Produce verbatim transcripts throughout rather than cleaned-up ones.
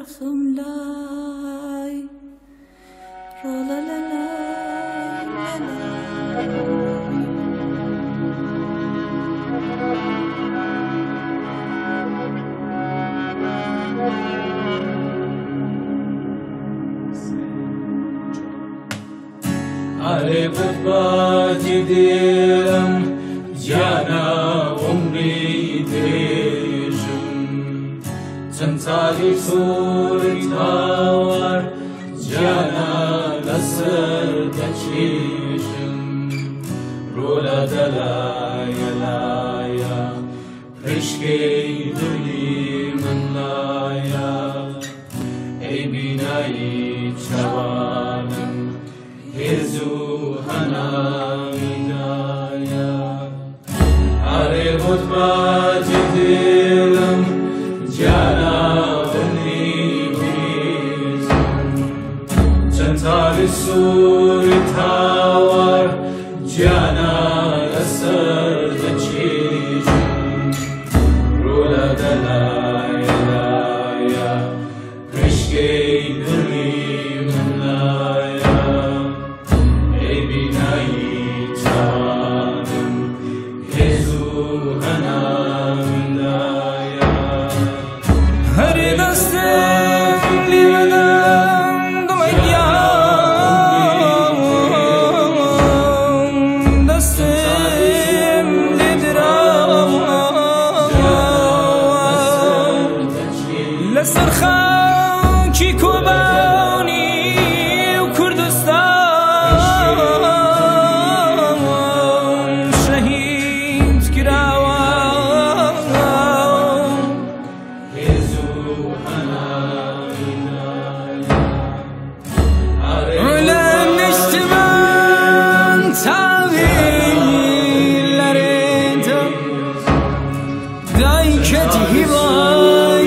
some light. Roll la la la la علي بتبادي ديرم جانا عمري دريجم تنتالي صورة هاور جانا لسر دجيجم رولا دلايا لايا رشكي دلي من لايا اي بناي شوالم هزو هنامينايا علي بتبات ديلم جانا بني بيزم تنتالي صورة هاور جانا يسر دجيجم رولا دلايا لايا رشكي دلي من لايا لسر خاکی کوبانی و کردستان شهید کراوان علم نشتمن تاویلرد دای کتی هیوان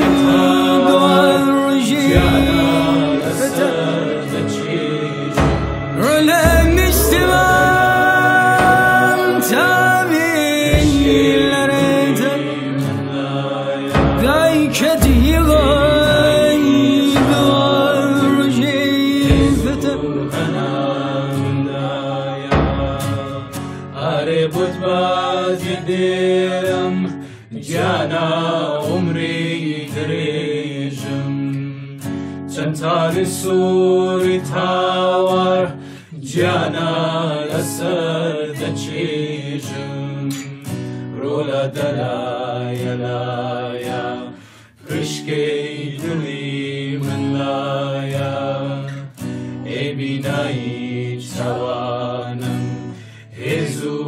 ديرم جانا عمري دريجم تنتالي صورة هاور جانا لسر دجيجم رولا دلايا لايا رشكي دلي من لايا اي بناي شوانم هزو